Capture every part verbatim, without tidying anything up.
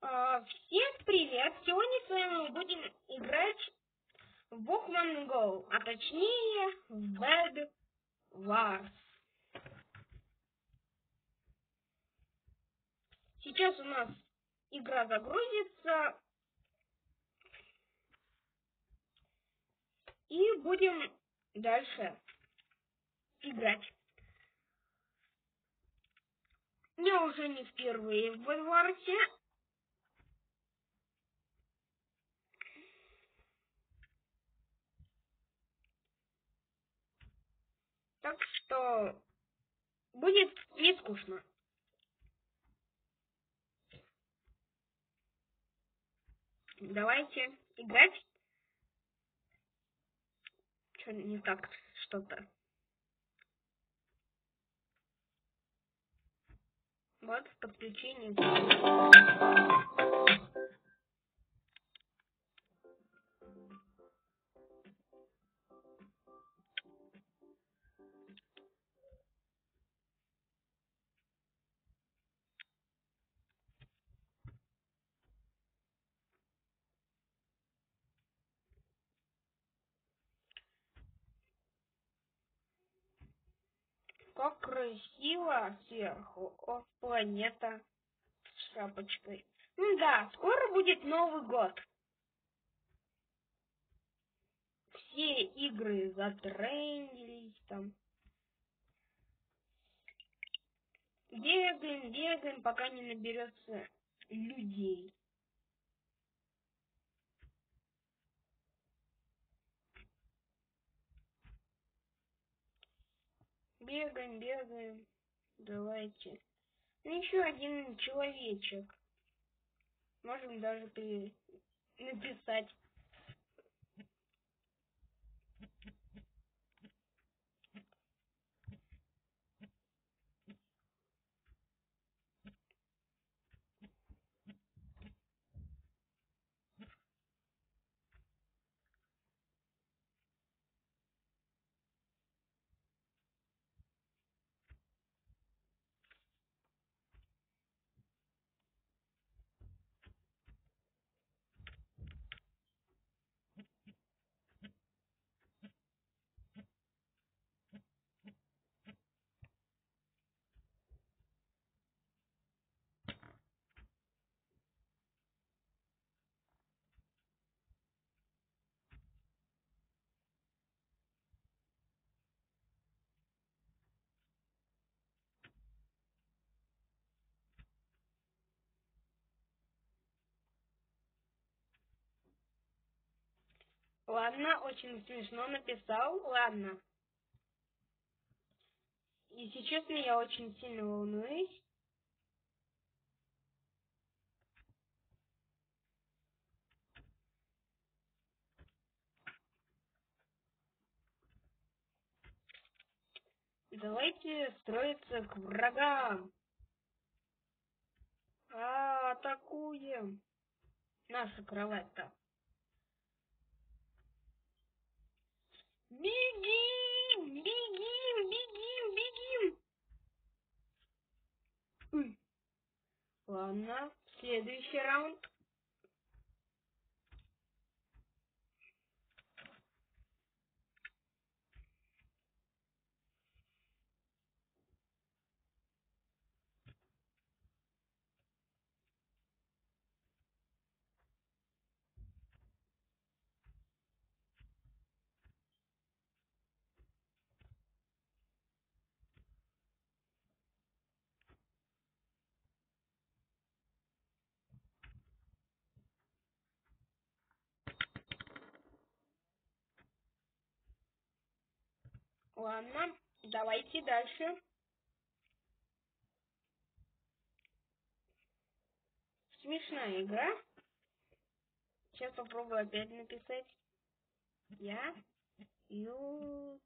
А, всем привет! Сегодня с вами мы будем играть в Pokemon Go, а точнее в Bed Wars. Сейчас у нас игра загрузится и будем дальше играть. Я уже не впервые в Bed Wars. Так что будет не скучно. Давайте играть. Что не так что-то. Вот подключение. Как красиво сверху. О, планета с шапочкой. Ну да, скоро будет Новый год. Все игры затрендились там. Бегаем, бегаем, пока не наберется людей. Бегаем, бегаем. Давайте. Ну, еще один человечек. Можем даже при... написать. Ладно, очень смешно написал. Ладно. И сейчас я очень сильно волнуюсь. Давайте строиться к врагам. А, атакуем. Наша кровать-то. Бегим! Бегим! Бегим! Бегим! Ой. Ладно, следующий раунд. Ладно, давайте дальше. Смешная игра. Сейчас попробую опять написать. Я ютубер.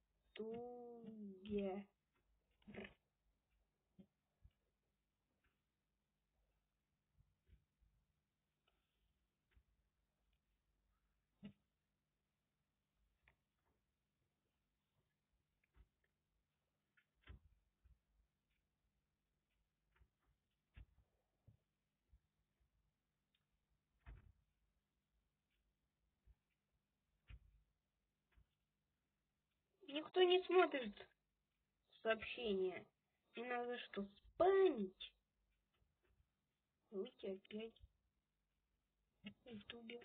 Никто не смотрит сообщения. Не надо что, спамить? Выйти опять. Ютубер.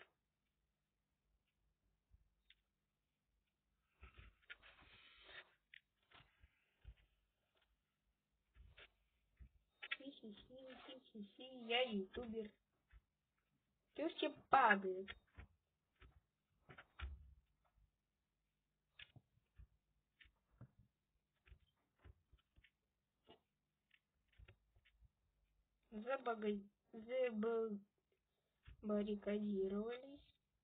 Хи-хи-хи, я ютубер. Ты все падает. Забага... Забаррикадировались.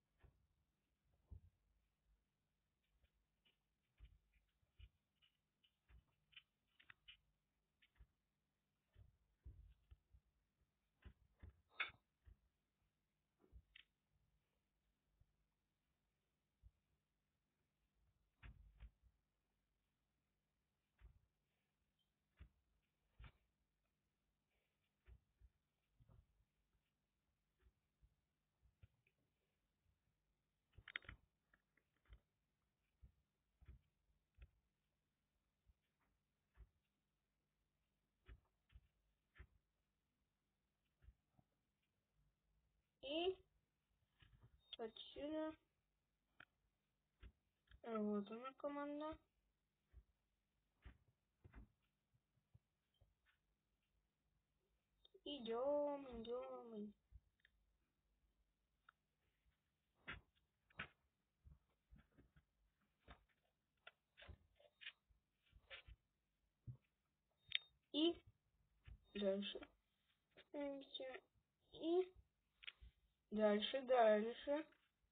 И отсюда. Вот она команда. Идем, идем. И дальше. И дальше, дальше.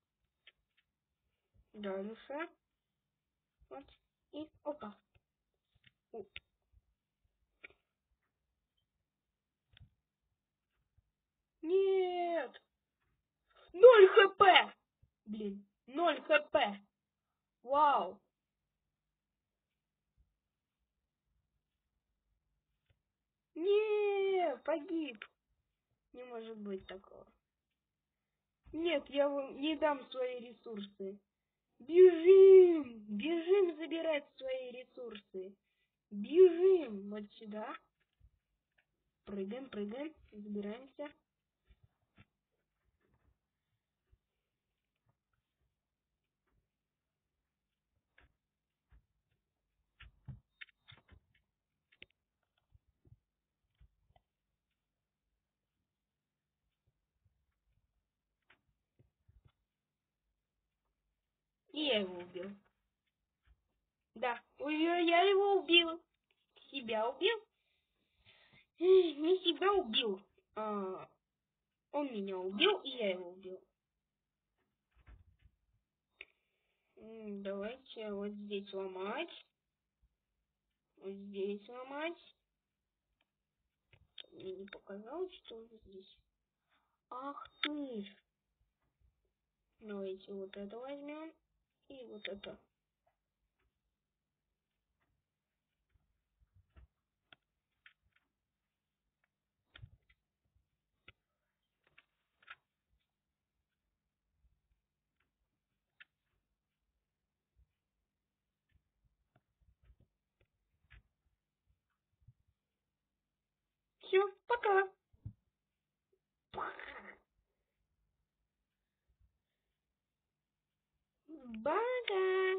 Дальше. Вот. И опа. О. Нет. Ноль хп. Блин. Ноль хп. Вау. Не, погиб. Не может быть такого. Нет, я вам не дам свои ресурсы. Бежим! Бежим забирать свои ресурсы. Бежим вот сюда. Прыгаем, прыгаем, забираемся. И я его убил. Да, я его убил. Себя убил. Не себя убил. А, он меня убил, и я его убил. Давайте вот здесь ломать. Вот здесь ломать. Мне не показалось, что здесь. Ах ты ж. Давайте вот это возьмем. И вот это. Все, пока. Бага.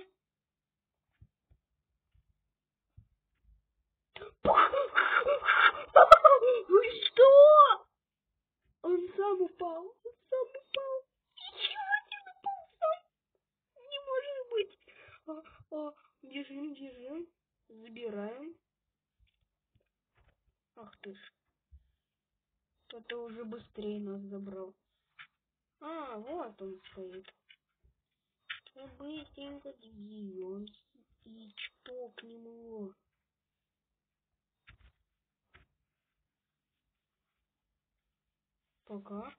Вы что? Он сам упал. Он сам упал. Ничего себе, упал сам. Не может быть. А, а, бежим, бежим. Забираем. Ах ты ж. Кто-то уже быстрее нас забрал. А, вот он стоит. Быстренько двигаем. И чпокнем его. Пока.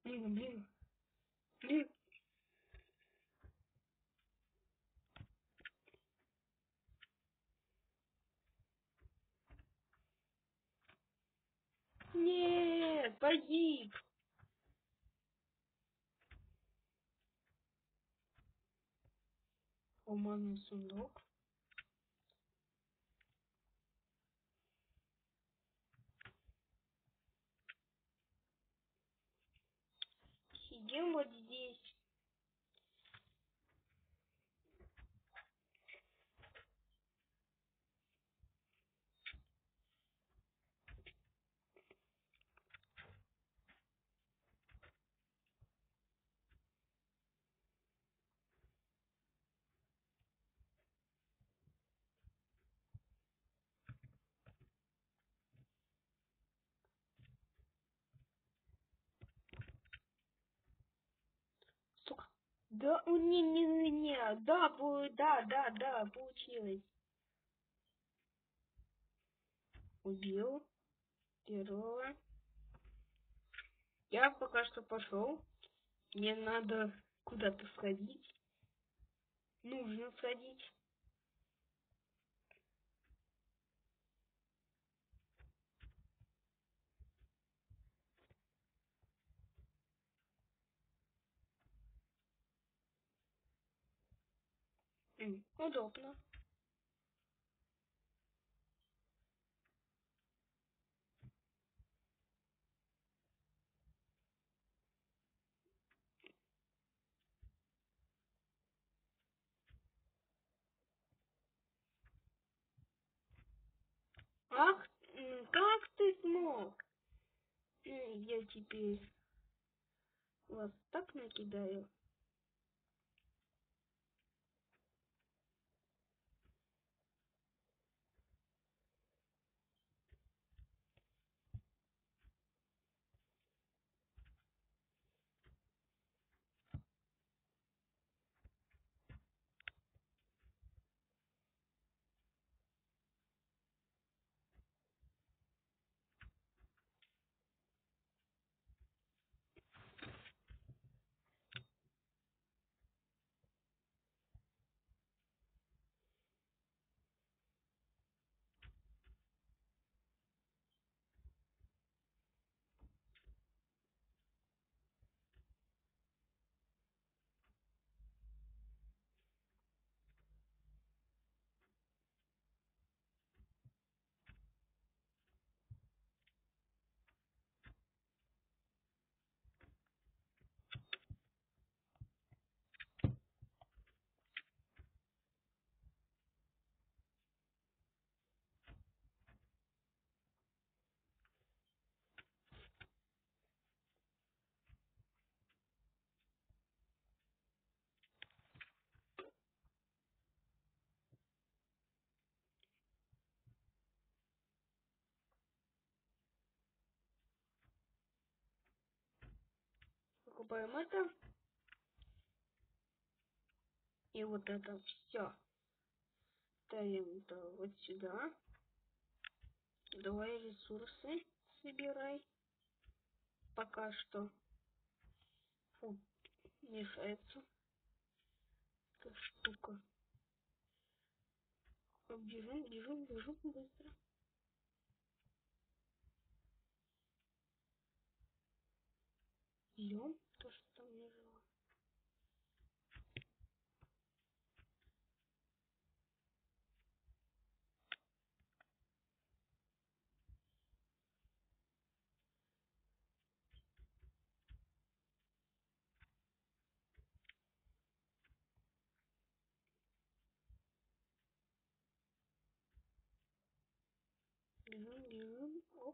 Блин, блин, блин. Нет, погиб. Умный сундук. Сидим вот здесь. Сука. Да, у не, не, не, не, да, пу- да, да, да, получилось. Убил первого. Я пока что пошел. Мне надо куда-то сходить. Нужно сходить. М, удобно. Ах, м, как ты смог? М, Я теперь вас так накидаю. Покупаем это. И вот это все. Ставим это вот сюда. Давай ресурсы собирай. Пока что. Фу, мешается эта штука. Бежим, бежим, бежим быстро. Идем, то, что там лежало. Бежим, бежим. Оп.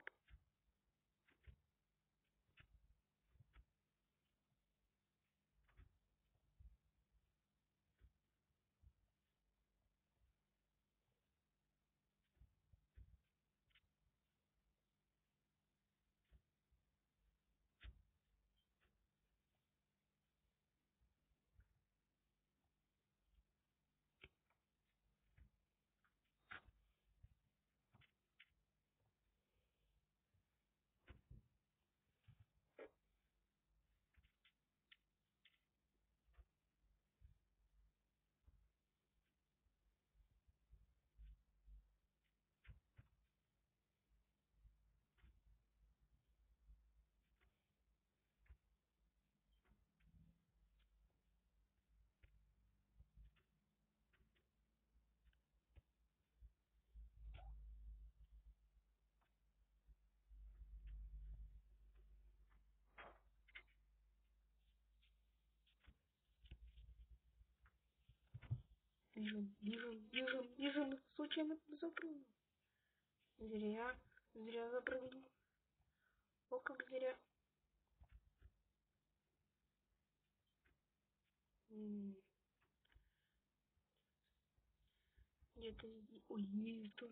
Бежим, бежим, бежим, бежим. Случайно запрыгнул. Зря, зря запрыгнул. О, как зря. Где-то здесь. Ой, нету.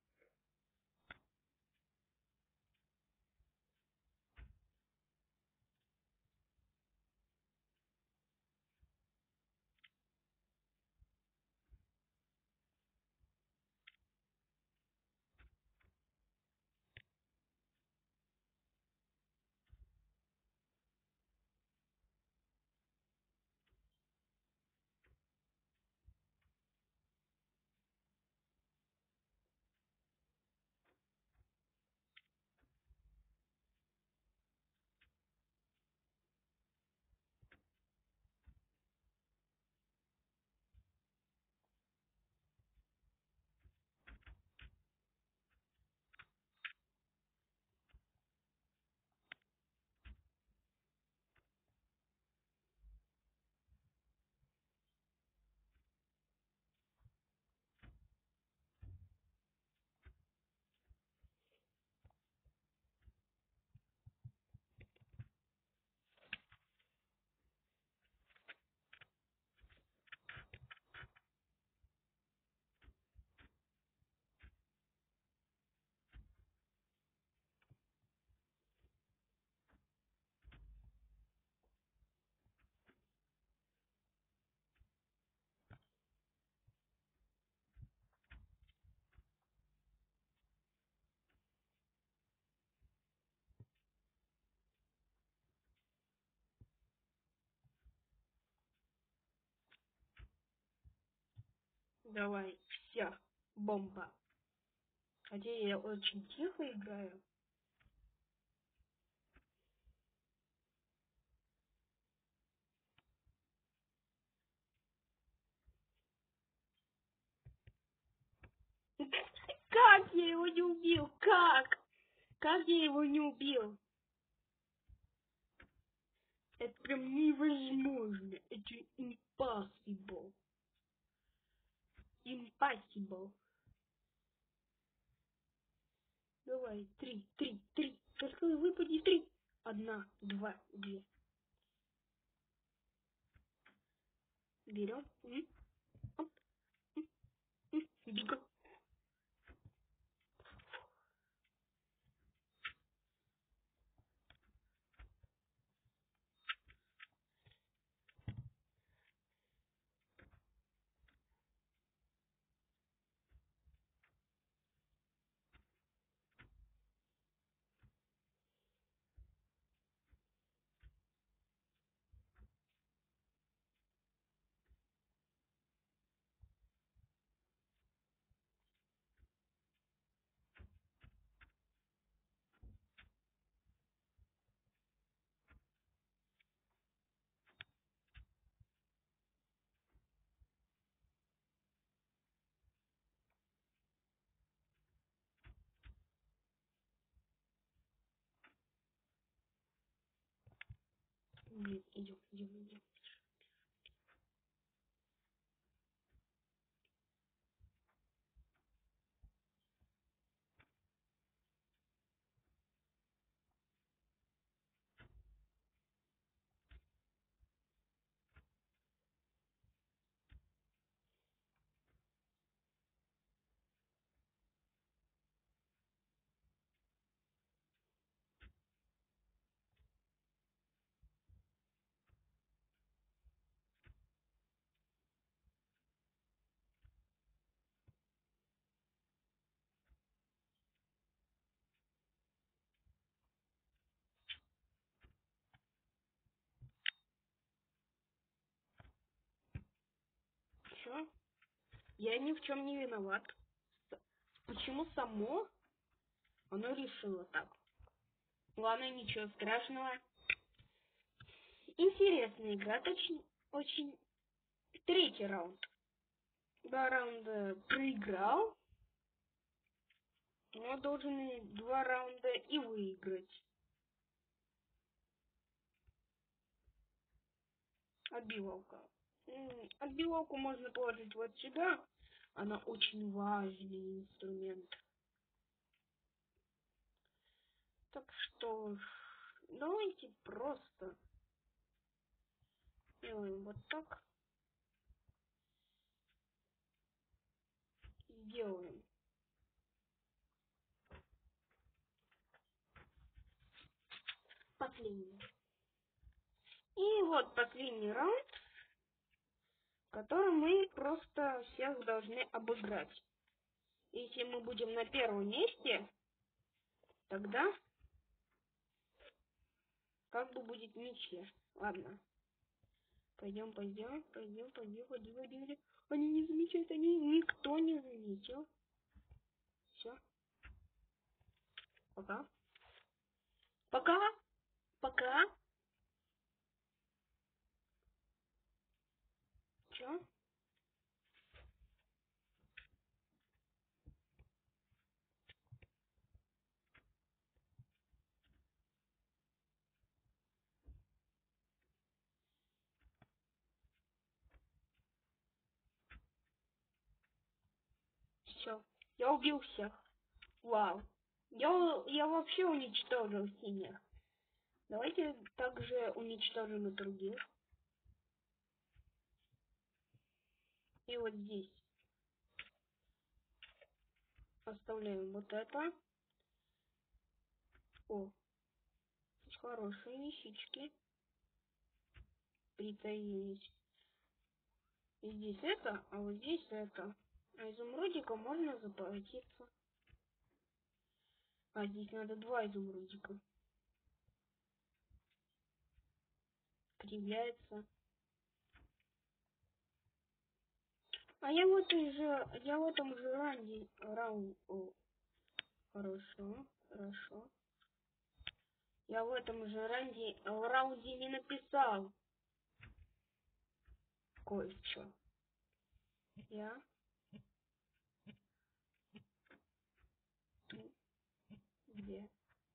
Давай, все, бомба. Хотя я очень тихо играю. Как я его не убил? Как? Как я его не убил? Это прям невозможно. Это impossible. Impossible. Давай, три, три, три. Только выпади три. Одна, два, две. Берем. Бегом. Блин, идем, идем, идем. Все. Я ни в чем не виноват. Почему само оно решило так? Ладно, ничего страшного. Интересная игра, точно, очень. Третий раунд. Два раунда проиграл. Но должен два раунда и выиграть. Отбивалка. Отбеловку можно положить вот сюда. Она очень важный инструмент. Так что давайте просто делаем вот так. Сделаем. Последний. И вот последний раунд, в котором мы просто всех должны обыграть. Если мы будем на первом месте, тогда как бы будет ничья. Ладно. Пойдем, пойдем, пойдем, пойдем, пойдем, пойдем. Они не замечают, они никто не заметил. Все. Пока. Пока. Пока. Чё? Все. Я убил всех. Вау. Я, я вообще уничтожил синих. Давайте также уничтожим и других. И вот здесь. Оставляем вот это. О. Хорошие вещички. Притаились. И здесь это, а вот здесь это. А изумрудика можно заплатиться. А здесь надо два изумрудика. Кривляется. А я в этом же, я в этом же раунде, раунд, о, хорошо, хорошо. Я в этом же раунде, в раунде не написал кое-что. Я тут, где?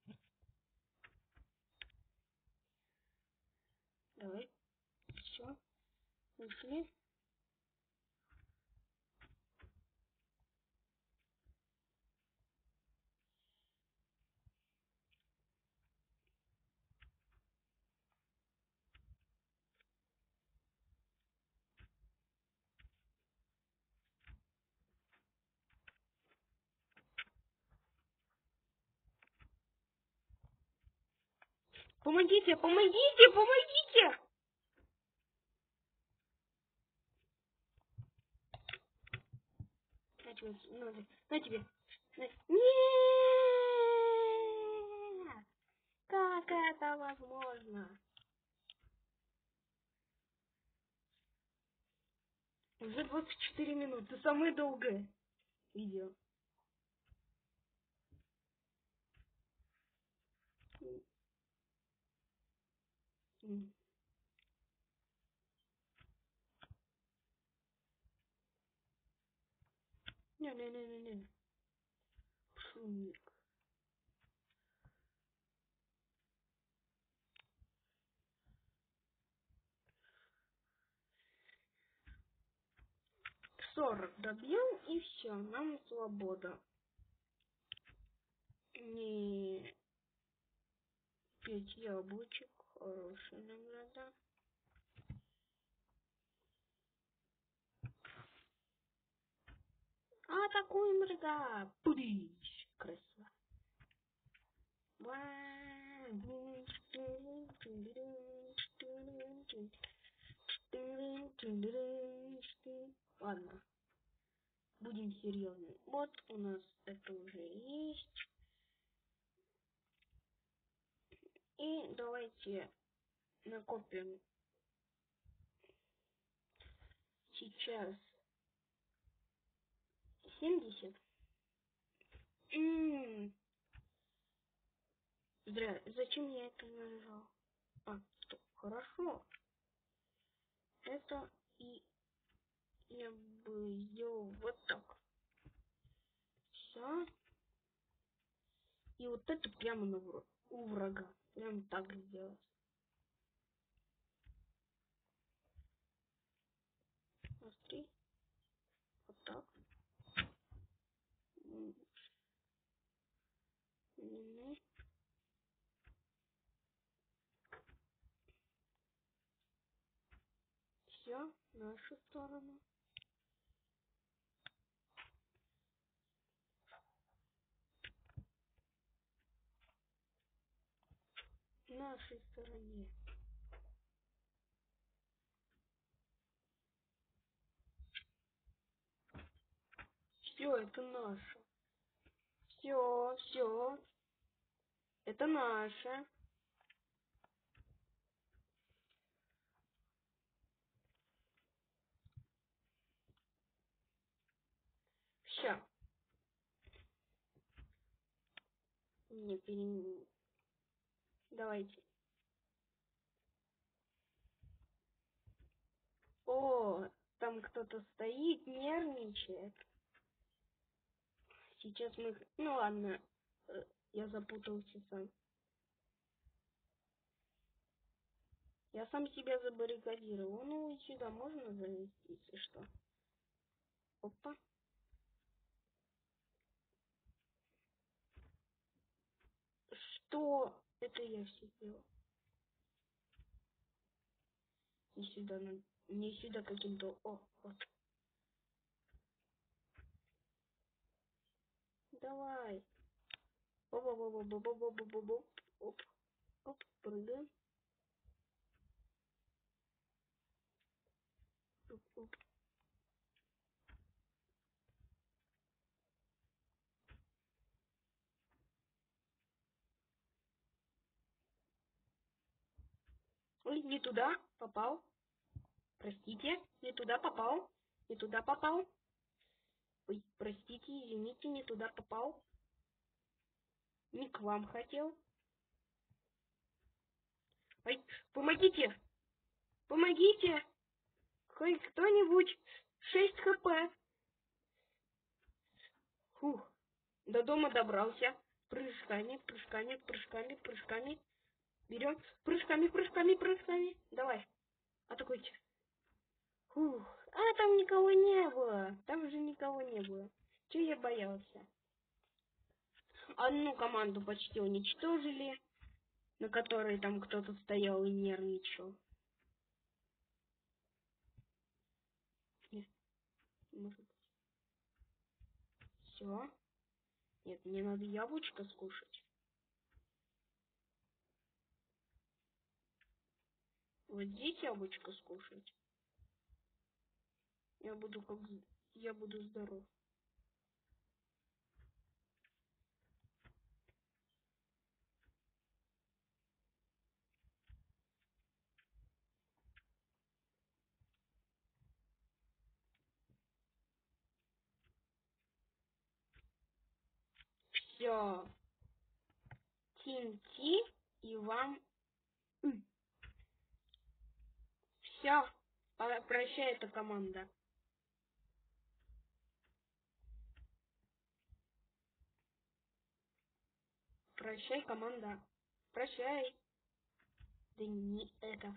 Давай, все, ушли. Помогите, помогите, помогите! На тебе, на, на тебе. На... Нет! Как это возможно? Уже двадцать четыре минуты, самое долгое видео. Не-не-не-не-не. Шумник. сорок добьем и все, нам свобода. Не пять яблочек, хорошая награда. Атакуем врага. Пудищ, красиво. Ладно, будем серьезны. Вот у нас это уже есть. И давайте накопим сейчас семьдесят. М-м-м. Зря. Зачем я это нажал? А, стоп. Хорошо. Это и я бы сделал вот так. Все. И вот это прямо на враг, у врага. Прям так сделать. Окей. Вот так. Все, нашу сторону. Нашей стороне. Все, это наше. Все, все. Это наше. Все. Не пере... Давайте. О, там кто-то стоит, нервничает. Сейчас мы... Ну ладно, я запутался сам. Я сам себя забаррикадировал. Ну и сюда можно залезть, если что. Опа. Что? Это я все сделал. Не сюда, не сюда каким-то... О, вот. Давай. Оп-оп-оп-оп-оп-оп-оп-оп-оп. Оп. Оп, прыгаем. Оп, оп. Ой, не туда попал. Простите, не туда попал. Не туда попал. Ой, простите, извините, не туда попал. Не к вам хотел. Ой, помогите! Помогите! Хоть кто-нибудь! шесть хп. Фух. До дома добрался. Прыжками, прыжками, прыжками, прыжками. Берем. Прыжками, прыжками, прыжками. Давай. Атакуйте. Фух. А там никого не было. Там же никого не было. Че я боялся? Одну команду почти уничтожили, на которой там кто-то стоял и нервничал. Нет, может быть. Все. Нет, мне надо яблочко скушать. Вот здесь яблочко скушать. Я буду как... Я буду здоров. Все. Тинти и вам... Все. Прощай, эта команда. Прощай, команда. Прощай. Да не это.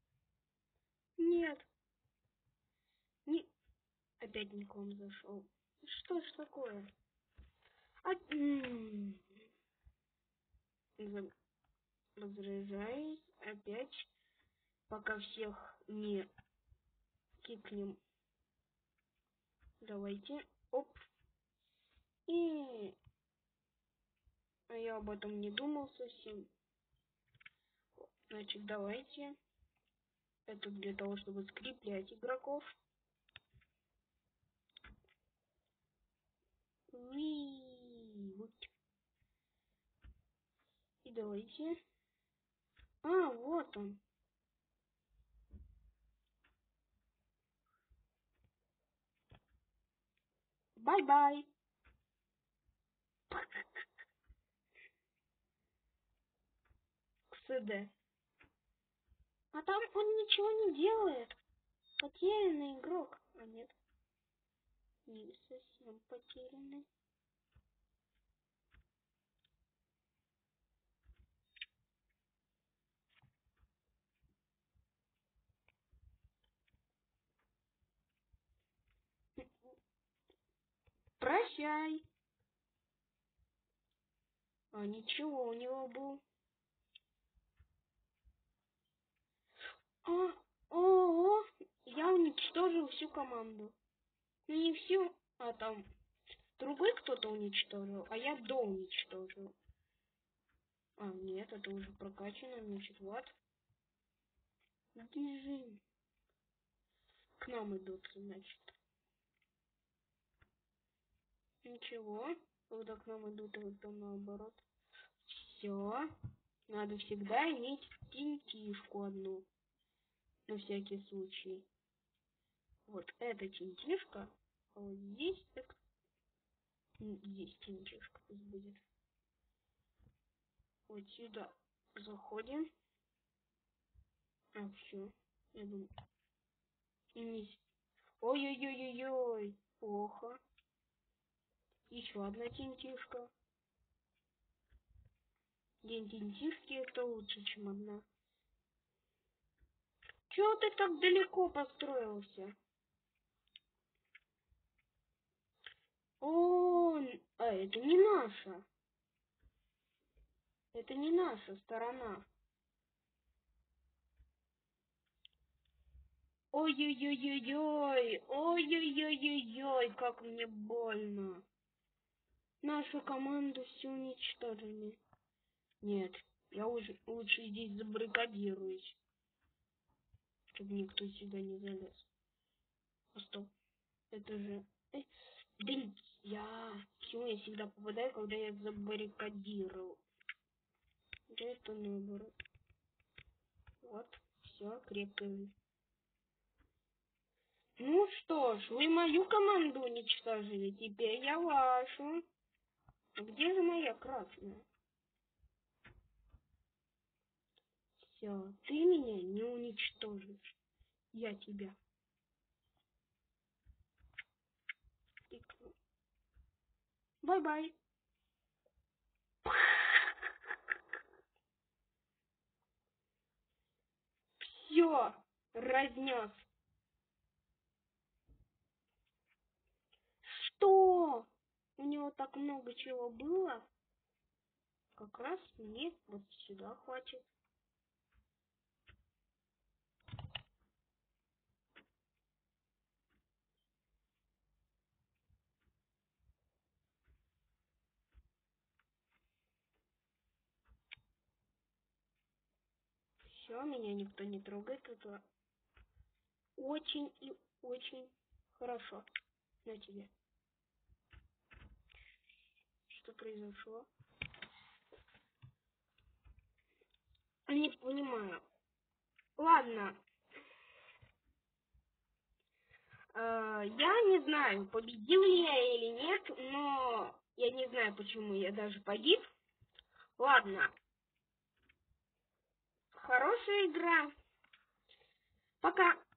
Нет. Не... Опять не к вам зашел. Что ж такое? А... Возражаюсь опять, пока всех не кикнем. Давайте. Оп. И... А я об этом не думал совсем. Значит, давайте. Это для того, чтобы скреплять игроков. Уи, вот. И давайте. А, вот он. Бай-бай. КСД. А там он ничего не делает. Потерянный игрок. А нет. Не совсем потерянный. Прощай. А ничего у него был. А, о, я уничтожил всю команду. Ну не всю, а там другой кто-то уничтожил, а я до уничтожил. А, нет, это уже прокачано, значит, вот. Бежим. К нам идут, значит. Ничего, когда к нам идут, это наоборот. Все. Надо всегда иметь тинтишку одну. На всякий случай. Вот эта тинтишка. А вот здесь так. Здесь тинтишка пусть будет. Вот сюда заходим. А, все. Я думаю. Не... Ой-ой-ой-ой-ой. Плохо. Еще одна тинтишка. День тинтишки это лучше, чем одна. Чего ты так далеко построился? О, а это не наша. Это не наша сторона. Ой-ой-ой-ой-ой. Ой-ой-ой-ой-ой, как мне больно. Нашу команду все уничтожили. Нет, я уже лучше здесь забаррикадируюсь, чтобы никто сюда не залез. А стоп, это же... Эй, блин, я... Почему я всегда попадаю, когда я забаррикадировал? Да это наоборот. Вот, все, крепко. Ну что ж, вы мою команду уничтожили, теперь я вашу. А где же моя красная? Все, ты меня не уничтожишь. Я тебя. Бай-бай. Все, разнес. Что? У него так много чего было. Как раз мне вот сюда хватит. Все, меня никто не трогает. Это очень и очень хорошо. На тебе. Что произошло? Не понимаю. Ладно. Э, я не знаю, победил ли я или нет, но я не знаю, почему я даже погиб. Ладно. Хорошая игра. Пока.